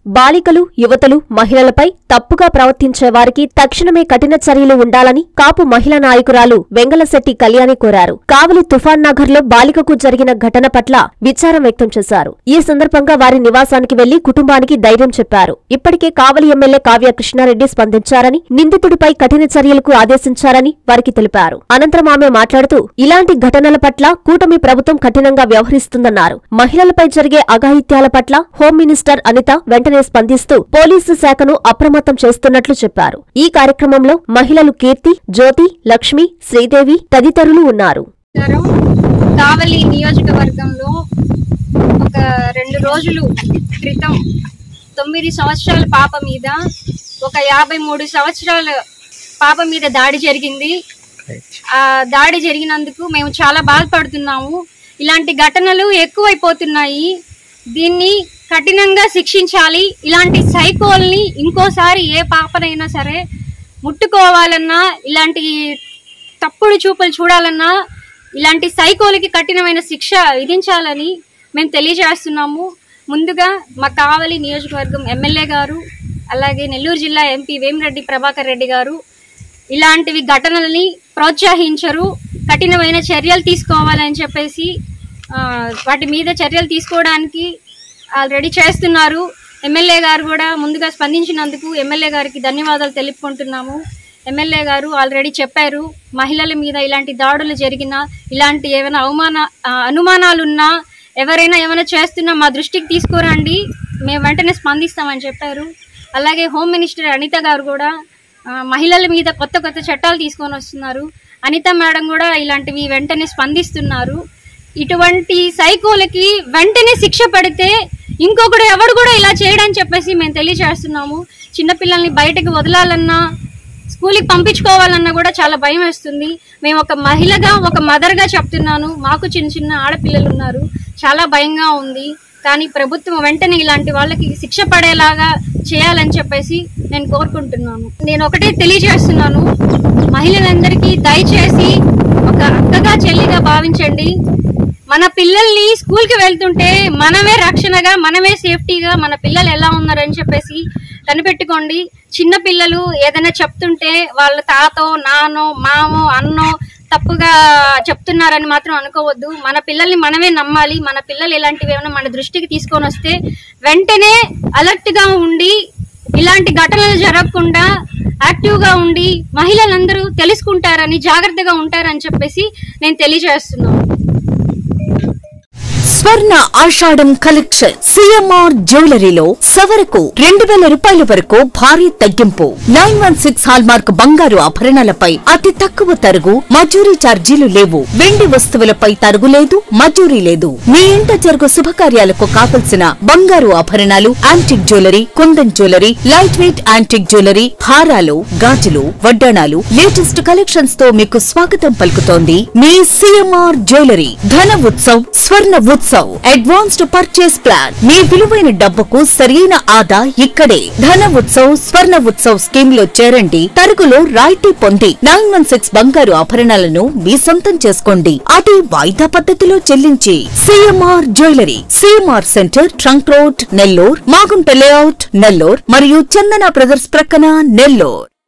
బాలికలు, యువతలు, మహిళలపై తప్పుగా ప్రవర్తించే వారికి తక్షణమే కఠిన చర్యలు ఉండాలని కాపు మహిళా నాయకురాలు వెంగళశెట్టి కళ్యాణి కోరారు. కావలి తుఫాన్ నగర్లో బాలికకు జరిగిన ఘటన పట్ల విచారం వ్యక్తం చేశారు. ఈ సందర్భంగా వారి నివాసానికి వెళ్లి కుటుంబానికి ధైర్యం చెప్పారు. ఇప్పటికే కావలి ఎమ్మెల్యే కావ్య కృష్ణారెడ్డి స్పందించారని, నిందితుడిపై కఠిన చర్యలకు ఆదేశించారని వారికి తెలిపారు. అనంతరం ఆమె మాట్లాడుతూ ఇలాంటి ఘటనల పట్ల కూటమి ప్రభుత్వం కఠినంగా వ్యవహరిస్తుందన్నారు. మహిళలపై జరిగే అఘాయిత్యాల పట్ల హోం మినిస్టర్ అనిత వెంటనే స్పందిస్తూ పోలీసు శాఖను అప్రమత్తం చేస్తున్నట్లు చెప్పారు. ఈ కార్యక్రమంలో మహిళలు కీర్తి, జ్యోతి, లక్ష్మి, శ్రీదేవి తదితరులు ఉన్నారు. కావలి నియోజకవర్గంలో ఒక 2 రోజుల క్రితం 9 సంవత్సరాల పాప మీద ఒక 53 సంవత్సరాల పాప మీద దాడి జరిగింది. ఆ దాడి జరిగినందుకు మేము చాలా బాధపడుతున్నాము. ఇలాంటి ఘటనలు ఎక్కువైపోతున్నాయి. దీన్ని కఠినంగా శిక్షించాలి. ఇలాంటి సైకోల్ని ఇంకోసారి ఏ పాపనైనా సరే ముట్టుకోవాలన్నా, ఇలాంటి తప్పుడు చూపులు చూడాలన్నా ఇలాంటి సైకోలకి కఠినమైన శిక్ష విధించాలని మేము తెలియజేస్తున్నాము. ముందుగా మా కావలి నియోజకవర్గం ఎమ్మెల్యే గారు, అలాగే నెల్లూరు జిల్లా ఎంపీ వేమిరెడ్డి ప్రభాకర్ రెడ్డి గారు ఇలాంటివి ఘటనలని ప్రోత్సహించరు. కఠినమైన చర్యలు తీసుకోవాలని చెప్పేసి వాటి మీద చర్యలు తీసుకోవడానికి ఆల్రెడీ చేస్తున్నారు. ఎమ్మెల్యే గారు కూడా ముందుగా స్పందించినందుకు ఎమ్మెల్యే గారికి ధన్యవాదాలు తెలుపుకుంటున్నాము. ఎమ్మెల్యే గారు ఆల్రెడీ చెప్పారు, మహిళల మీద ఇలాంటి దాడులు జరిగినా, ఇలాంటి ఏమైనా అనుమానాలున్నా, ఎవరైనా ఏమైనా చేస్తున్నా మా దృష్టికి తీసుకురండి, మేము వెంటనే స్పందిస్తామని చెప్పారు. అలాగే హోమ్ మినిస్టర్ అనిత గారు కూడా మహిళల మీద కొత్త చట్టాలు తీసుకొని వస్తున్నారు. అనిత మేడం కూడా ఇలాంటివి వెంటనే స్పందిస్తున్నారు. ఇటువంటి సైకోలకి వెంటనే శిక్ష పడితే ఇంకొకడు ఎవడు కూడా ఇలా చేయడని చెప్పేసి మేము తెలియజేస్తున్నాము. చిన్నపిల్లల్ని బయటకు వదలాలన్నా, స్కూల్కి పంపించుకోవాలన్నా కూడా చాలా భయం వేస్తుంది. మేము ఒక మహిళగా, ఒక మదర్గా చెప్తున్నాను, మాకు చిన్న ఆడపిల్లలు ఉన్నారు, చాలా భయంగా ఉంది. కానీ ప్రభుత్వం వెంటనే ఇలాంటి వాళ్ళకి శిక్ష పడేలాగా చేయాలని చెప్పేసి నేను కోరుకుంటున్నాను. నేను ఒకటే తెలియజేస్తున్నాను, మహిళలందరికీ దయచేసి ఒక అక్కగా, చెల్లిగా భావించండి. మన పిల్లల్ని స్కూల్కి వెళ్తుంటే మనమే రక్షణగా, మనమే సేఫ్టీగా మన పిల్లలు ఎలా ఉన్నారని చెప్పేసి కనిపెట్టుకోండి. చిన్న పిల్లలు ఏదైనా చెప్తుంటే వాళ్ళ తాతో, నానో, మామో, అన్నో తప్పుగా చెప్తున్నారని మాత్రం అనుకోవద్దు. మన పిల్లల్ని మనమే నమ్మాలి. మన పిల్లలు ఇలాంటివి ఏమైనా మన దృష్టికి తీసుకొని వస్తే వెంటనే అలర్ట్ గా ఉండి, ఇలాంటి ఘటనలు జరగకుండా యాక్టివ్గా ఉండి మహిళలందరూ తెలుసుకుంటారని, జాగ్రత్తగా ఉంటారని చెప్పేసి నేను తెలియజేస్తున్నాను. స్వర్ణ ఆషాఢం కలెక్షన్ సిఎంఆర్ జ్యువెలరీలో సవరకు 2000 రూపాయల వరకు భారీ తగ్గింపు. 916 హాల్మార్క్ బంగారు ఆభరణాలపై అతి తక్కువ తరుగు, మజూరీ ఛార్జీలు లేవు. వెండి వస్తువులపై తరుగు లేదు, మజూరీ లేదు. మీ ఇంట జరుగు శుభకార్యాలకు కావలసిన బంగారు ఆభరణాలు, antique jewellery, kundan jewellery, light weight antique jewellery, హారాలు, గాజులు, వడ్డాణాలు, లేటెస్ట్ కలెక్షన్స్ తో మీకు స్వాగతం పలుకుతోంది మీ CMR jewellery. Dhana Utsav, Swarna Utsav advanced purchase plan. మీ విలువైన డబ్బుకు సరైన ఆదా ఇక్కడే. ధన ఉత్సవ్, స్వర్ణ ఉత్సవ్ స్కీమ్ లో చేరండి. తరుగులో రాయితీ పొంది 916 బంగారు ఆభరణాలను మీ సొంతం చేసుకోండి. అది వాయిదా పద్ధతిలో చెల్లించి. CMR jewellery, CMR centre, trunk road, Nellore, Magunta layout, Nellore మరియు చందన బ్రదర్స్ ప్రక్కన, నెల్లూర్.